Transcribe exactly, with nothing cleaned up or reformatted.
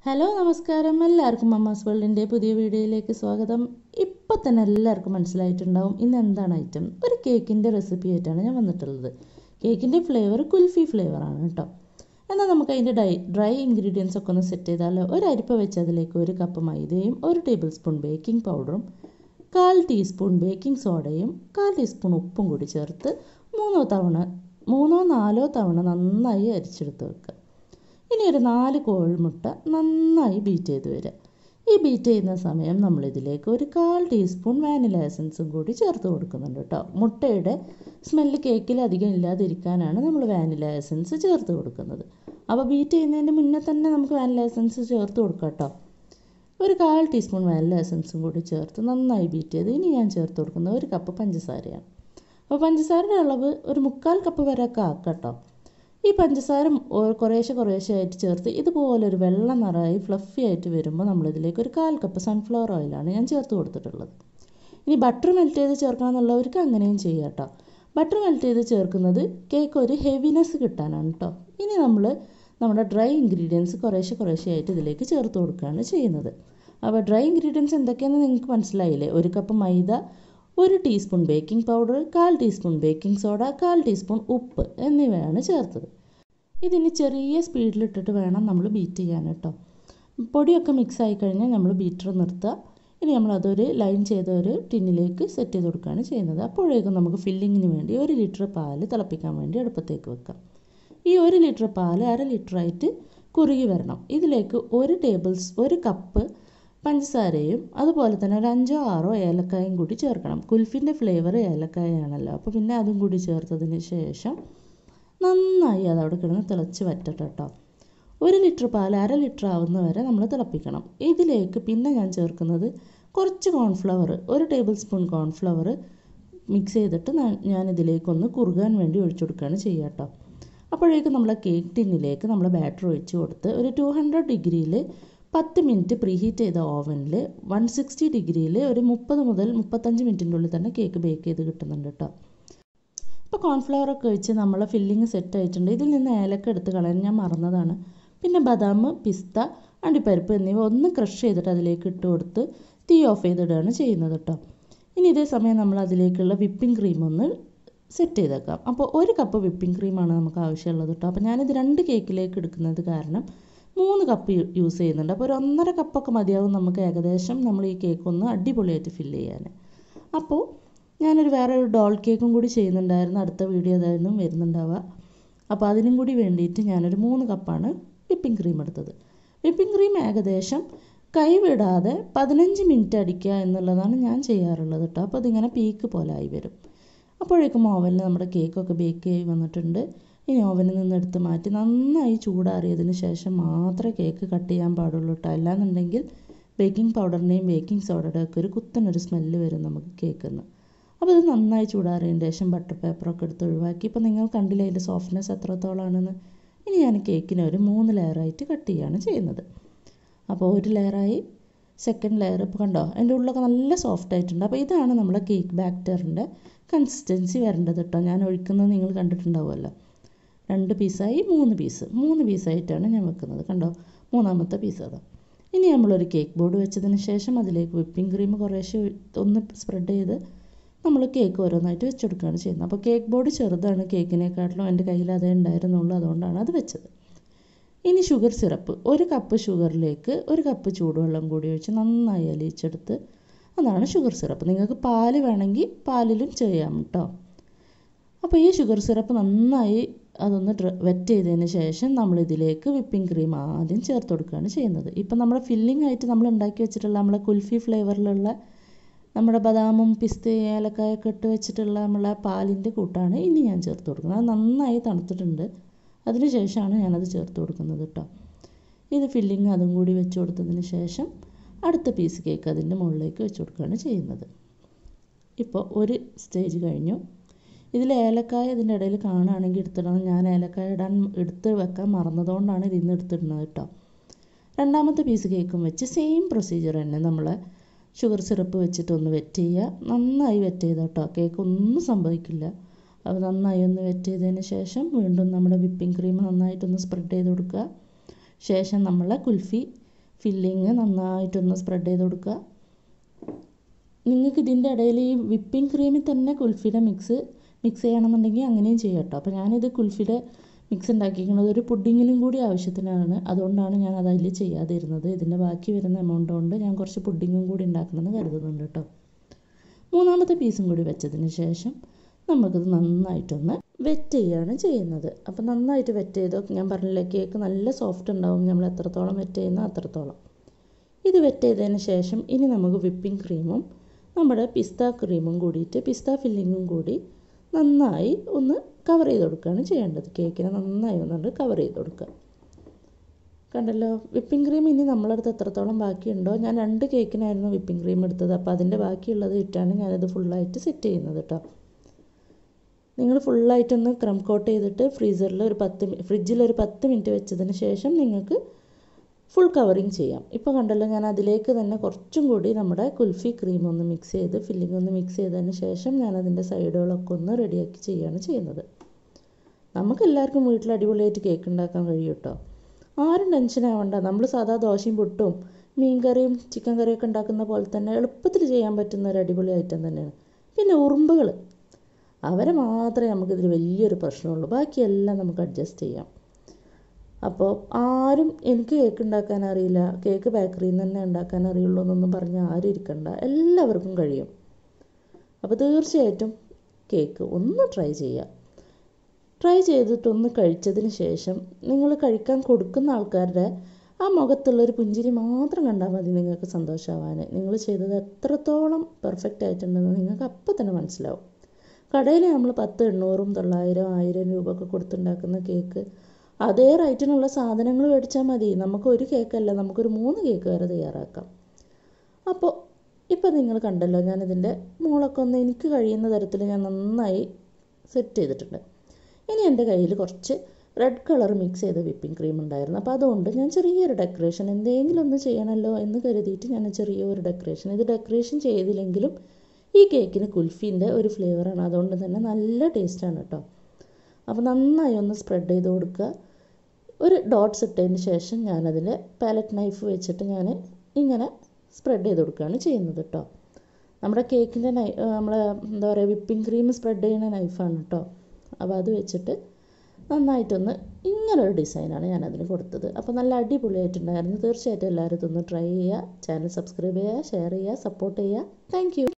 Hello നമസ്കാരം, എല്ലാവർക്കും mamma's വേൾഡിൻ്റെ പുതിയ വീഡിയോയിലേക്ക് സ്വാഗതം. ഇപ്പം തന്നെ എല്ലാവർക്കും മനസ്സിലായിട്ടുണ്ടാവും ഇന്ന് എന്താണ് ഐറ്റം. ഒരു കേക്കിൻ്റെ റെസിപ്പി ആയിട്ടാണ് ഞാൻ വന്നിട്ടുള്ളത്. കേക്കിൻ്റെ ഫ്ലേവർ കുൽഫി ഫ്ലേവറാണ് കേട്ടോ. എന്നാൽ നമുക്ക് അതിൻ്റെ ഡൈ ഡ്രൈ ഇൻഗ്രീഡിയൻസ് ഒക്കെ ഒന്ന് സെറ്റ് ചെയ്താലോ. ഒരു അരിപ്പ വെച്ച് അതിലേക്ക് ഒരു കപ്പ് മൈദയും ഒരു ടേബിൾ സ്പൂൺ ബേക്കിംഗ് പൗഡറും കാൽ ടീസ്പൂൺ ബേക്കിംഗ് സോഡയും കാൽ ടീസ്പൂൺ ഉപ്പും കൂടി ചേർത്ത് മൂന്നോ തവണ മൂന്നോ നാലോ തവണ നന്നായി അരിച്ചെടുത്ത് വെക്കുക. ഇനി ഒരു നാല് കോഴിമുട്ട നന്നായി ബീറ്റ് ചെയ്ത് വരിക. ഈ ബീറ്റ് ചെയ്യുന്ന സമയം നമ്മളിതിലേക്ക് ഒരു കാൽ ടീസ്പൂൺ വാനില എസൻസും കൂടി ചേർത്ത് കൊടുക്കുന്നുണ്ട് കേട്ടോ. മുട്ടയുടെ സ്മെല്ല് കേക്കിൽ അധികം ഇല്ലാതിരിക്കാനാണ് നമ്മൾ വാനില എസൻസ് ചേർത്ത് കൊടുക്കുന്നത്. അപ്പോൾ ബീറ്റ് ചെയ്യുന്നതിന് മുന്നേ തന്നെ നമുക്ക് വാനില എസൻസ് ചേർത്ത് കൊടുക്കാം കേട്ടോ. ഒരു കാൽ ടീസ്പൂൺ വാനില എസൻസും കൂടി ചേർത്ത് നന്നായി ബീറ്റ് ചെയ്ത് ഇനി ഞാൻ ചേർത്ത് കൊടുക്കുന്നത് ഒരു കപ്പ് പഞ്ചസാരയാണ്. അപ്പോൾ പഞ്ചസാരയുടെ അളവ് ഒരു മുക്കാൽ കപ്പ് വരെയൊക്കെ ആക്കാം കേട്ടോ. ഈ പഞ്ചസാര കുറേശ്ശെ കുറേശ്ശെ ആയിട്ട് ചേർത്ത് ഇതുപോലൊരു വെള്ള നിറമായി ഫ്ലഫി ആയിട്ട് വരുമ്പോൾ നമ്മളിതിലേക്ക് ഒരു കാൽ കപ്പ് സൺഫ്ലവർ ഓയിലാണ് ഞാൻ ചേർത്ത് കൊടുത്തിട്ടുള്ളത്. ഇനി ബട്ടർ മെൽറ്റ് ചെയ്ത് ചേർക്കണം എന്നുള്ളവർക്ക് അങ്ങനെയും ചെയ്യാം കേട്ടോ. ബട്ടർ മെൽറ്റ് ചെയ്ത് ചേർക്കുന്നത് കേക്ക് ഒരു ഹെവിനെസ് കിട്ടാനാണ് കേട്ടോ. ഇനി നമ്മൾ നമ്മുടെ ഡ്രൈ ഇൻഗ്രീഡിയൻസ് കുറേശ്ശെ കുറേശ്ശെ ആയിട്ട് ഇതിലേക്ക് ചേർത്ത് കൊടുക്കുകയാണ് ചെയ്യുന്നത്. അപ്പോൾ ഡ്രൈ ഇൻഗ്രീഡിയൻസ് എന്തൊക്കെയാണെന്ന് നിങ്ങൾക്ക് മനസ്സിലായില്ലേ. ഒരു കപ്പ് മൈദ, ഒരു ടീസ്പൂൺ ബേക്കിംഗ് പൗഡർ, കാൽ ടീസ്പൂൺ ബേക്കിംഗ് സോഡ, കാൽ ടീസ്പൂൺ ഉപ്പ് എന്നിവയാണ് ചേർത്തത്. ഇതിന് ചെറിയ സ്പീഡിലിട്ടിട്ട് വേണം നമ്മൾ ബീറ്റ് ചെയ്യാൻ കേട്ടോ. പൊടിയൊക്കെ മിക്സ് ആയി കഴിഞ്ഞാൽ നമ്മൾ ബീറ്റർ നിർത്തുക. ഇനി നമ്മളതൊരു ലൈൻ ചെയ്ത ഒരു ടിന്നിലേക്ക് സെറ്റ് ചെയ്ത് കൊടുക്കുകയാണ് ചെയ്യുന്നത്. അപ്പോഴേക്കും നമുക്ക് ഫില്ലിങ്ങിന് വേണ്ടി ഒരു ലിറ്റർ പാല് തിളപ്പിക്കാൻ വേണ്ടി അടുപ്പത്തേക്ക് വെക്കാം. ഈ ഒരു ലിറ്റർ പാല് അര ലിറ്ററായിട്ട് കുറുകി വരണം. ഇതിലേക്ക് ഒരു ടേബിൾ ഒരു കപ്പ് പഞ്ചസാരയും അതുപോലെ തന്നെ ഒരു അഞ്ചോ ആറോ ഏലക്കായും കൂടി ചേർക്കണം. കുൽഫിൻ്റെ ഫ്ലേവർ ഏലക്കായാണല്ലോ. അപ്പോൾ പിന്നെ അതും കൂടി ചേർത്തതിന് ശേഷം നന്നായി അതവിടെ കിടന്ന് തിളച്ച് വറ്റട്ടെ കേട്ടോ. ഒരു ലിറ്റർ പാൽ അര ലിറ്റർ ആവുന്ന വരെ നമ്മൾ തിളപ്പിക്കണം. ഇതിലേക്ക് പിന്നെ ഞാൻ ചേർക്കുന്നത് കുറച്ച് കോൺഫ്ലവർ, ഒരു ടേബിൾ സ്പൂൺ കോൺഫ്ലവർ മിക്സ് ചെയ്തിട്ട് ഞാനിതിലേക്കൊന്ന് കുറുകാൻ വേണ്ടി ഒഴിച്ചു കൊടുക്കുകയാണ് ചെയ്യുക കേട്ടോ. അപ്പോഴേക്കും നമ്മളെ കേക്ക് ടിന്നിലേക്ക് നമ്മൾ ബാറ്റർ ഒഴിച്ച് കൊടുത്ത് ഒരു ടു ഹൺഡ്രഡ് ഡിഗ്രിയിൽ പത്ത് മിനിറ്റ് പ്രീഹീറ്റ് ചെയ്ത ഓവനിൽ വൺ സിക്സ്റ്റി ഡിഗ്രിയിൽ ഒരു മുപ്പത് മുതൽ മുപ്പത്തഞ്ച് മിനിറ്റിൻ്റെ ഉള്ളിൽ തന്നെ കേക്ക് ബേക്ക് ചെയ്ത് കിട്ടുന്നുണ്ട് കേട്ടോ. ഇപ്പോൾ കോൺഫ്ലവറൊക്കെ ഒഴിച്ച് നമ്മളെ ഫില്ലിങ് സെറ്റ് ആയിട്ടുണ്ട്. ഇതിൽ നിന്ന് ഏലക്ക എടുത്ത് കളയാൻ ഞാൻ മറന്നതാണ്. പിന്നെ ബദാം, പിസ്ത, അണ്ടിപ്പരിപ്പ് എന്നിവ ഒന്ന് ക്രഷ് ചെയ്തിട്ട് അതിലേക്ക് ഇട്ട് കൊടുത്ത് തീ ഓഫ് ചെയ്തിടുകയാണ് ചെയ്യുന്നത് കേട്ടോ. ഇനി ഇതേ സമയം നമ്മൾ അതിലേക്കുള്ള വിപ്പിംഗ് ക്രീം ഒന്ന് സെറ്റ് ചെയ്തേക്കാം. അപ്പോൾ ഒരു കപ്പ് വിപ്പിംഗ് ക്രീമാണ് നമുക്ക് ആവശ്യമുള്ളത് കേട്ടോ. അപ്പോൾ ഞാനിത് രണ്ട് കേക്കിലേക്ക് എടുക്കുന്നത് കാരണം മൂന്ന് കപ്പ് യൂസ് ചെയ്യുന്നുണ്ട്. അപ്പോൾ ഒരു ഒന്നര കപ്പൊക്കെ മതിയാവും നമുക്ക് ഏകദേശം നമ്മൾ ഈ കേക്ക് ഒന്ന് അടിപൊളിയായിട്ട് ഫില്ല് ചെയ്യാൻ. അപ്പോൾ ഞാനൊരു വേറെ ഒരു ഡോൾ കേക്കും കൂടി ചെയ്യുന്നുണ്ടായിരുന്നു. അടുത്ത വീഡിയോ അതായിരുന്നു വരുന്നുണ്ടാവുക. അപ്പോൾ അതിനും കൂടി വേണ്ടിയിട്ട് ഞാനൊരു മൂന്ന് കപ്പാണ് വിപ്പിംഗ് ക്രീം എടുത്തത്. വിപ്പിംഗ് ക്രീം ഏകദേശം കൈവിടാതെ പതിനഞ്ച് മിനിറ്റ് അടിക്കുക എന്നുള്ളതാണ് ഞാൻ ചെയ്യാറുള്ളത് കേട്ടോ. അപ്പോൾ അതിങ്ങനെ പീക്ക് പോലെ ആയി വരും. അപ്പോഴേക്കും ഓവനിൽ നമ്മുടെ കേക്കൊക്കെ ബേക്ക് ചെയ്ത് വന്നിട്ടുണ്ട്. ഇനി ഓവനിൽ നിന്ന് എടുത്ത് മാറ്റി നന്നായി ചൂടാറിയതിന് ശേഷം മാത്രമേ കേക്ക് കട്ട് ചെയ്യാൻ പാടുള്ളൂ കേട്ടോ. അല്ലാന്നുണ്ടെങ്കിൽ ബേക്കിംഗ് പൗഡറിൻ്റെയും ബേക്കിംഗ് സോഡയുടെയും ഒക്കെ ഒരു കുത്തനൊരു സ്മെല്ല് വരും നമുക്ക് കേക്കിൽ നിന്ന്. അപ്പോൾ ഇത് നന്നായി ചൂടാറിയതിന് ശേഷം ബട്ടർ പേപ്പറൊക്കെ എടുത്ത് ഒഴിവാക്കി. ഇപ്പോൾ നിങ്ങൾ കണ്ടില്ല അതിൻ്റെ സോഫ്റ്റ്നെസ് എത്രത്തോളമാണെന്ന്. ഇനി ഞാൻ കേക്കിനെ ഒരു മൂന്ന് ലെയറായിട്ട് കട്ട് ചെയ്യുകയാണ് ചെയ്യുന്നത്. അപ്പോൾ ഒരു ലെയറായി, സെക്കൻഡ് ലെയർ ഇപ്പോൾ കണ്ടോ അതിൻ്റെ ഉള്ളൊക്കെ നല്ല സോഫ്റ്റ് ആയിട്ടുണ്ട്. അപ്പോൾ ഇതാണ് നമ്മളെ കേക്ക് ബാറ്ററിൻ്റെ കൺസിസ്റ്റൻസി വരേണ്ടത് കേട്ടോ. ഞാൻ ഒഴിക്കുന്നത് നിങ്ങൾ കണ്ടിട്ടുണ്ടാവുമല്ലോ. രണ്ട് പീസായി മൂന്ന് പീസ് മൂന്ന് പീസായിട്ടാണ് ഞാൻ വെക്കുന്നത്. കണ്ടോ മൂന്നാമത്തെ പീസ് അതാ. ഇനി നമ്മളൊരു കേക്ക് ബോർഡ് വെച്ചതിന് ശേഷം അതിലേക്ക് വിപ്പിംഗ് ക്രീം കുറേശ്ശെ ഒന്ന് സ്പ്രെഡ് ചെയ്ത് നമ്മൾ കേക്ക് ഓരോന്നായിട്ട് വെച്ച് കൊടുക്കുകയാണ് ചെയ്യുന്നത്. അപ്പോൾ കേക്ക് ബോർഡ് ചെറുതാണ് കേക്കിനെക്കാട്ടിലും. എൻ്റെ കയ്യിൽ അതേ ഉണ്ടായിരുന്നുള്ളൂ, അതുകൊണ്ടാണ് അത് വെച്ചത്. ഇനി ഷുഗർ സിറപ്പ്, ഒരു കപ്പ് ഷുഗറിലേക്ക് ഒരു കപ്പ് ചൂടുവെള്ളം കൂടി ഒഴിച്ച് നന്നായി അലിയിച്ചെടുത്ത് അതാണ് ഷുഗർ സിറപ്പ്. നിങ്ങൾക്ക് പാല് വേണമെങ്കിൽ പാലിലും ചെയ്യാം കേട്ടോ. അപ്പോൾ ഈ ഷുഗർ സിറപ്പ് നന്നായി അതൊന്ന് വെറ്റ് ചെയ്തതിന് ശേഷം നമ്മളിതിലേക്ക് വിപ്പിംഗ് ക്രീം ആദ്യം ചേർത്ത് കൊടുക്കുകയാണ് ചെയ്യുന്നത്. ഇപ്പം നമ്മുടെ ഫില്ലിംഗ് ആയിട്ട് നമ്മൾ ഉണ്ടാക്കി വെച്ചിട്ടുള്ള നമ്മളെ കുൽഫി ഫ്ലേവറിലുള്ള നമ്മുടെ ബദാമും പിസ്തയും ഏലക്കായൊക്കെ ഇട്ട് വെച്ചിട്ടുള്ള നമ്മളെ പാലിൻ്റെ കൂട്ടാണ് ഇനി ഞാൻ ചേർത്ത് കൊടുക്കുന്നത്. അത് നന്നായി തണുത്തിട്ടുണ്ട്. അതിന് ശേഷമാണ് ഞാനത് ചേർത്ത് കൊടുക്കുന്നത് കേട്ടോ. ഇത് ഫില്ലിങ് അതും കൂടി വെച്ച് കൊടുത്തതിന് ശേഷം അടുത്ത പീസ് കേക്ക് അതിൻ്റെ മുകളിലേക്ക് വെച്ച് കൊടുക്കുകയാണ് ചെയ്യുന്നത്. ഇപ്പോൾ ഒരു സ്റ്റേജ് കഴിഞ്ഞു. ഇതിൽ ഏലക്കായ ഇതിൻ്റെ ഇടയിൽ കാണുകയാണെങ്കിൽ എടുത്തിടണം. ഞാൻ ഏലക്കായ ഇടാൻ എടുത്ത് വെക്കാൻ മറന്നതുകൊണ്ടാണ് ഇതിന്ന് എടുത്തിടുന്നത് കേട്ടോ. രണ്ടാമത്തെ പീസ് കേക്കും വെച്ച് സെയിം പ്രൊസീജിയർ തന്നെ നമ്മൾ ഷുഗർ സിറപ്പ് വെച്ചിട്ടൊന്ന് വെറ്റ് ചെയ്യുക. നന്നായി വെറ്റ് ചെയ്താൽ കേട്ടോ കേക്ക് ഒന്നും സംഭവിക്കില്ല. അപ്പോൾ നന്നായി ഒന്ന് വെറ്റ് ചെയ്തതിന് ശേഷം വീണ്ടും നമ്മുടെ വിപ്പിംഗ് ക്രീം നന്നായിട്ടൊന്ന് സ്പ്രെഡ് ചെയ്ത് കൊടുക്കുക. ശേഷം നമ്മൾ കുൽഫി ഫില്ലിങ് നന്നായിട്ടൊന്ന് സ്പ്രെഡ് ചെയ്ത് കൊടുക്കുക. നിങ്ങൾക്ക് ഇതിൻ്റെ ഇടയിൽ ഈ വിപ്പിംഗ് ക്രീമിൽ തന്നെ കുൽഫിയുടെ മിക്സ് മിക്സ് ചെയ്യണമെന്നുണ്ടെങ്കിൽ അങ്ങനെയും ചെയ്യാം കേട്ടോ. അപ്പോൾ ഞാനിത് കുൽഫിയുടെ മിക്സ് ഉണ്ടാക്കിയിരിക്കുന്നത് ഒരു പുഡിങ്ങിലും കൂടി ആവശ്യത്തിനാണ്, അതുകൊണ്ടാണ് ഞാൻ അത് അതിൽ ചെയ്യാതിരുന്നത്. ഇതിൻ്റെ ബാക്കി വരുന്ന എമൗണ്ട് കൊണ്ട് ഞാൻ കുറച്ച് പുഡിങ്ങും കൂടി ഉണ്ടാക്കണമെന്ന് കരുതുന്നുണ്ട് കേട്ടോ. മൂന്നാമത്തെ പീസും കൂടി വെച്ചതിന് ശേഷം നമുക്കിത് നന്നായിട്ടൊന്ന് വെറ്റ് ചെയ്യുകയാണ് ചെയ്യുന്നത്. അപ്പോൾ നന്നായിട്ട് വെറ്റ് ചെയ്തോ, ഞാൻ പറഞ്ഞില്ലേ കേക്ക് നല്ല സോഫ്റ്റ് ഉണ്ടാവും നമ്മൾ എത്രത്തോളം വെറ്റ് ചെയ്യുന്നോ അത്രത്തോളം. ഇത് വെറ്റ് ചെയ്തതിന് ശേഷം ഇനി നമുക്ക് വിപ്പിംഗ് ക്രീമും നമ്മുടെ പിസ്ത ക്രീമും കൂടിയിട്ട് പിസ്ത ഫില്ലിങ്ങും കൂടി നന്നായി ഒന്ന് കവർ ചെയ്ത് കൊടുക്കുകയാണ് ചെയ്യേണ്ടത്. കേക്കിനെ നന്നായി ഒന്നുകൊണ്ട് കവർ ചെയ്ത് കൊടുക്കുക. കണ്ടല്ലോ, വിപ്പിംഗ് ക്രീം ഇനി നമ്മളടുത്ത് എത്രത്തോളം ബാക്കിയുണ്ടോ, ഞാൻ രണ്ട് കേക്കിനായിരുന്നു വിപ്പിംഗ് ക്രീം എടുത്തത്, അപ്പോൾ അതിൻ്റെ ബാക്കിയുള്ളത് ഇട്ടാണ് ഞാനിത് ഫുള്ളായിട്ട് സെറ്റ് ചെയ്യുന്നത് കേട്ടോ. നിങ്ങൾ ഫുള്ളായിട്ടൊന്ന് ക്രം കോട്ട് ചെയ്തിട്ട് ഫ്രീസറിൽ ഒരു പത്ത് ഫ്രിഡ്ജിൽ ഒരു പത്ത് മിനിറ്റ് വെച്ചതിന് ശേഷം നിങ്ങൾക്ക് ഫുൾ കവറിങ് ചെയ്യാം. ഇപ്പോൾ കണ്ടല്ലോ, ഞാൻ അതിലേക്ക് തന്നെ കുറച്ചും കൂടി നമ്മുടെ കുൽഫി ക്രീം ഒന്ന് മിക്സ് ചെയ്ത് ഫില്ലിംഗ് ഒന്ന് മിക്സ് ചെയ്തതിന് ശേഷം ഞാൻ അതിൻ്റെ സൈഡുകളൊക്കെ ഒന്ന് റെഡിയാക്കി ചെയ്യുകയാണ് ചെയ്യുന്നത്. നമുക്കെല്ലാവർക്കും വീട്ടിൽ അടിപൊളിയായിട്ട് കേക്ക് ഉണ്ടാക്കാൻ കഴിയും കേട്ടോ. ആരും ടെൻഷൻ ആവണ്ട. നമ്മൾ സാധാ ദോശയും പുട്ടും മീൻ കറിയും ചിക്കൻ കറിയൊക്കെ ഉണ്ടാക്കുന്ന പോലെ തന്നെ എളുപ്പത്തിൽ ചെയ്യാൻ പറ്റുന്ന ഒരു അടിപൊളി ഐറ്റം തന്നെയാണ്. പിന്നെ ഉറുമ്പുകൾ, അവരെ മാത്രമേ നമുക്കിതിൽ വലിയൊരു പ്രശ്നമുള്ളൂ, ബാക്കിയെല്ലാം നമുക്ക് അഡ്ജസ്റ്റ് ചെയ്യാം. അപ്പോൾ ആരും എനിക്ക് കേക്ക് ഉണ്ടാക്കാൻ അറിയില്ല, കേക്ക് ബേക്കറിയിൽ നിന്ന് തന്നെ ഉണ്ടാക്കാൻ അറിയുള്ളൂ എന്നൊന്നും പറഞ്ഞ് ആരും ഇരിക്കണ്ട, എല്ലാവർക്കും കഴിയും. അപ്പോൾ തീർച്ചയായിട്ടും കേക്ക് ഒന്ന് ട്രൈ ചെയ്യുക. ട്രൈ ചെയ്തിട്ടൊന്ന് കഴിച്ചതിന് ശേഷം നിങ്ങൾ കഴിക്കാൻ കൊടുക്കുന്ന ആൾക്കാരുടെ ആ മുഖത്തുള്ളൊരു പുഞ്ചിരി മാത്രം കണ്ടാൽ മതി നിങ്ങൾക്ക് സന്തോഷമാവാൻ. നിങ്ങൾ ചെയ്തത് എത്രത്തോളം പെർഫെക്റ്റ് ആയിട്ടുണ്ടെന്ന് നിങ്ങൾക്ക് അപ്പം തന്നെ മനസ്സിലാവും. കടയിൽ നമ്മൾ പത്ത് എണ്ണൂറും തൊള്ളായിരം ആയിരം രൂപ ഒക്കെ കൊടുത്തുണ്ടാക്കുന്ന കേക്ക് അതേ റേറ്റിനുള്ള സാധനങ്ങൾ മേടിച്ചാൽ മതി. നമുക്ക് ഒരു കേക്കല്ല, നമുക്കൊരു മൂന്ന് കേക്ക് വരെ തയ്യാറാക്കാം. അപ്പോൾ ഇപ്പോൾ നിങ്ങൾ കണ്ടല്ലോ, ഞാനിതിൻ്റെ മുകളൊക്കെ ഒന്ന് എനിക്ക് കഴിയുന്ന തരത്തിൽ ഞാൻ നന്നായി സെറ്റ് ചെയ്തിട്ടുണ്ട്. ഇനി എൻ്റെ കയ്യിൽ കുറച്ച് റെഡ് കളർ മിക്സ് ചെയ്ത വിപ്പിംഗ് ക്രീം ഉണ്ടായിരുന്നു. അപ്പോൾ അതുകൊണ്ട് ഞാൻ ചെറിയൊരു ഡെക്കറേഷൻ എന്തെങ്കിലും ഒന്ന് ചെയ്യണമല്ലോ എന്ന് കരുതിയിട്ട് ഞാൻ ചെറിയൊരു ഡെക്കറേഷൻ, ഇത് ഡെക്കറേഷൻ ചെയ്തില്ലെങ്കിലും ഈ കേക്കിന് കുൽഫീൻ്റെ ഒരു ഫ്ലേവറാണ്, അതുകൊണ്ട് തന്നെ നല്ല ടേസ്റ്റാണ് കേട്ടോ. അപ്പോൾ നന്നായി ഒന്ന് സ്പ്രെഡ് ചെയ്ത് കൊടുക്കുക. ഒരു ഡോട്ട്സ് ഇട്ടതിന് ശേഷം ഞാനതിൽ പാലറ്റ് നൈഫ് വെച്ചിട്ട് ഞാൻ ഇങ്ങനെ സ്പ്രെഡ് ചെയ്ത് കൊടുക്കുകയാണ് ചെയ്യുന്നത് കേട്ടോ. നമ്മുടെ കേക്കിൻ്റെ നൈ നമ്മളെ എന്താ പറയുക വിപ്പിംഗ് ക്രീം സ്പ്രെഡ് ചെയ്യുന്ന നൈഫാണ് കേട്ടോ. അപ്പോൾ അത് വെച്ചിട്ട് നന്നായിട്ടൊന്ന് ഇങ്ങനൊരു ഡിസൈനാണ് ഞാനതിന് കൊടുത്തത്. അപ്പോൾ നല്ല അടിപൊളിയായിട്ടുണ്ടായിരുന്നു. തീർച്ചയായിട്ടും എല്ലാവരും ഇതൊന്ന് ട്രൈ ചെയ്യുക. ചാനൽ സബ്സ്ക്രൈബ് ചെയ്യുക, ഷെയർ ചെയ്യുക, സപ്പോർട്ട് ചെയ്യുക. Thank U.